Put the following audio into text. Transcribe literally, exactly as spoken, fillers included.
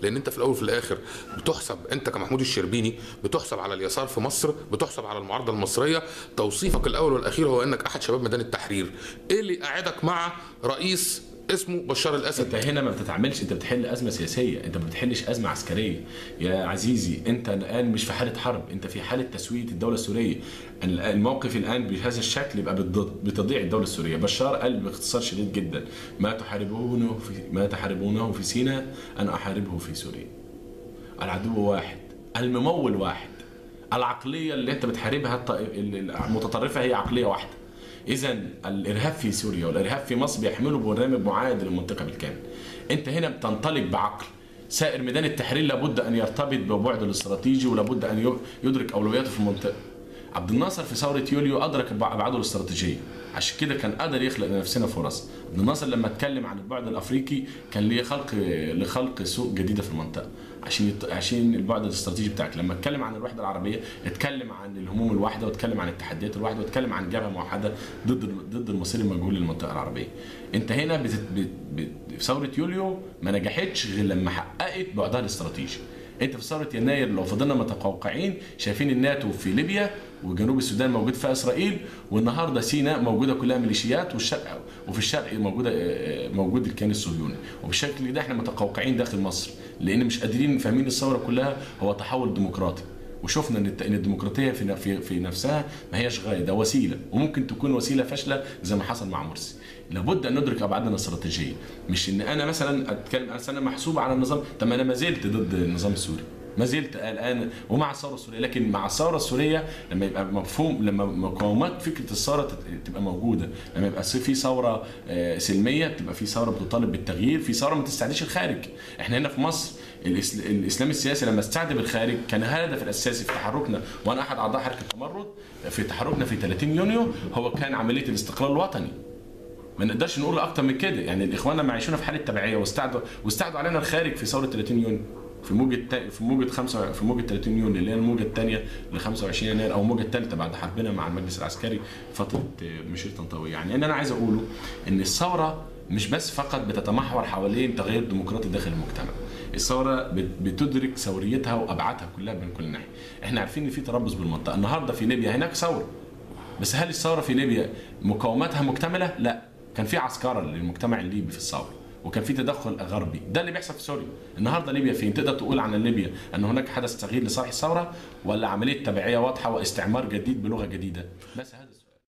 لان انت في الاول وفي الاخر بتحسب، انت كمحمود الشربيني بتحسب على اليسار في مصر، بتحسب على المعارضه المصريه. توصيفك الاول والاخير هو انك احد شباب ميدان التحرير. ايه اللي قاعدك مع رئيس اسمه بشار الاسد؟ انت هنا ما بتتعاملش، انت بتحل ازمه سياسيه، انت ما بتحلش ازمه عسكريه يا عزيزي. انت الان مش في حاله حرب، انت في حاله تسويه الدوله السوريه. الموقف الان بهذا الشكل يبقى بتضيع الدوله السوريه. بشار قال باختصار شديد جدا: ما تحاربونه في ما تحاربونه في سيناء انا احاربه في سوريا. العدو واحد، الممول واحد، العقليه اللي انت بتحاربها المتطرفه هي عقليه واحده. إذا الإرهاب في سوريا والإرهاب في مصر بيحملوا برنامج معاد للمنطقة بالكامل. أنت هنا بتنطلق بعقل. سائر ميدان التحرير لابد أن يرتبط ببعده الاستراتيجي ولابد أن يدرك أولوياته في المنطقة. عبد الناصر في ثورة يوليو أدرك أبعاده الاستراتيجية، عشان كده كان قادر يخلق لنفسنا فرص. عبد الناصر لما اتكلم عن البعد الأفريقي كان ليه خلق لخلق سوق جديدة في المنطقة عشان يت... عشان البعد الاستراتيجي بتاعك. لما اتكلم عن الوحدة العربية اتكلم عن الهموم الواحدة، واتكلم عن التحديات الواحدة، واتكلم عن جبهة موحدة ضد ضد المصير المجهول للمنطقة العربية. انت هنا بت... بت... بت... في ثورة يوليو ما نجحتش غير لما حققت بعدها الاستراتيجي. انت في ثوره يناير لو فضلنا متقوقعين شايفين الناتو في ليبيا وجنوب السودان موجود فيها اسرائيل، والنهارده سيناء موجوده كلها ميليشيات، والشرق وفي الشرق موجوده موجود الكيان الصهيوني. وبالشكل ده احنا متقوقعين داخل مصر لان مش قادرين فاهمين الثوره كلها هو تحول ديمقراطي. وشفنا ان ان الديمقراطيه في في في نفسها ما هياش غايه، ده وسيله، وممكن تكون وسيله فاشله زي ما حصل مع مرسي. لابد ان ندرك ابعادنا الاستراتيجيه، مش ان انا مثلا اتكلم انا محسوب على النظام. طب ما انا ما زلت ضد النظام السوري، ما زلت الان ومع الثوره السوريه، لكن مع الثوره السوريه لما يبقى مفهوم، لما مقاومات فكره الثوره تبقى موجوده، لما يبقى في ثوره سلميه، تبقى في ثوره بتطالب بالتغيير، في ثوره ما تستعديش الخارج. احنا هنا في مصر الاسلام السياسي لما استعدى بالخارج كان الهدف الاساسي في تحركنا، وانا احد اعضاء حركه التمرد في تحركنا في ثلاثين يونيو هو كان عمليه الاستقلال الوطني. ما نقدرش نقول اكتر من كده. يعني الاخوان لما عايشونا في حاله تبعيه واستعدوا واستعدوا علينا الخارج في ثوره ثلاثين يونيو، في موجه في موجه خمسة في موجه ثلاثين يونيو اللي هي الموجه الثانيه ل خمسة وعشرين يناير او الموجه الثالثه بعد حربنا مع المجلس العسكري فتره مشير طنطاوي. يعني ان انا عايز اقوله ان الثوره مش بس فقط بتتمحور حوالين تغيير ديمقراطي داخل المجتمع. الثوره بتدرك ثوريتها وابعادها كلها من كل ناحيه. احنا عارفين ان في تربص بالمنطقه. النهارده في ليبيا هناك ثوره، بس هل الثوره في ليبيا مقاومتها مكتمله؟ لا، كان في عسكره للمجتمع الليبي في الثوره، وكان في تدخل غربي. ده اللي بيحصل في سوريا. النهارده ليبيا فين؟ تقدر تقول عن ليبيا ان هناك حدث تغيير لصالح الثوره، ولا عمليه تبعيه واضحه واستعمار جديد بلغه جديده؟ بس هذا